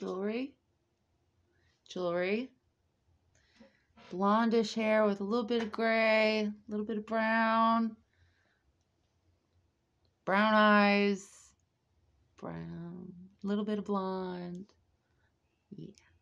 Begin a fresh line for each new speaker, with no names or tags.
Jewelry. Jewelry. Blondish hair with a little bit of gray, a little bit of brown. Brown eyes. Brown. A little bit of blonde. Yeah.